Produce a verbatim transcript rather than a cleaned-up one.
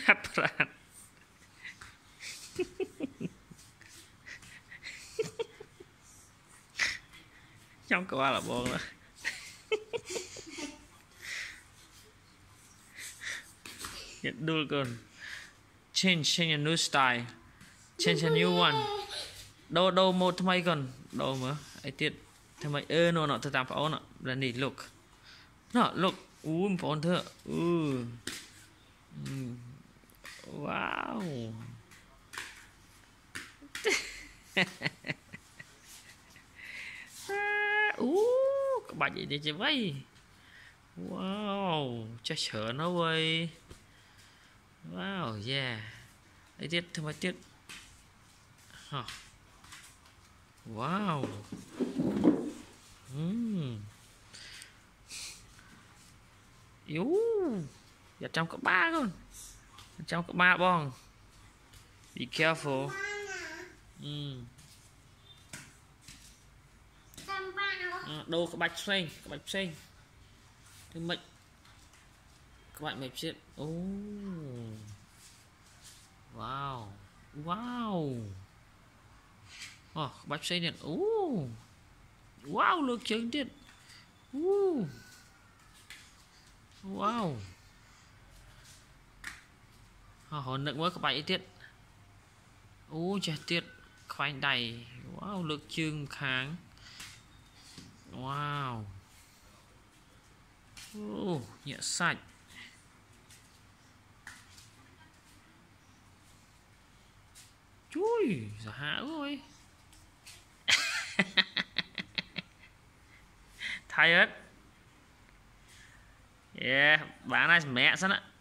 Brand trong câu là buồn đó. Get đuôi con. Change, change a new style. Change a new one. Đâu đâu một thay mấy con. Đâu mà ai tiết thay mấy ơ nó nó thật tạm pháo nó. Brandy look. Nó look. Ui pháo thưa. Ừ. Wow. Uh, các bạn gì chơi vậy? Wow, chắc chở nó vậy. Wow, yeah. Đấy tiết thêm mấy tiết. Huh. Wow. Mm. Yếu. Giờ trong có ba con. Trong có ba bong. Be careful. Mm. À, đâu có bạch xanh, có bạch xanh. Thứ mệnh. Các bạn mệt chết. Oh. Wow. Wow. Oh, bạch xanh điện. Oh. Wow, lược chứng điện. Uh. Wow. Họ hồn nặng quá các bạn tiết. Ô chà tiết khoanh đầy. Wow, lực chương kháng. Wow. Ô nhẹ sạch. Chui giả hạ rồi. Tired. Yeah, bạn này mẹ sẵn ạ.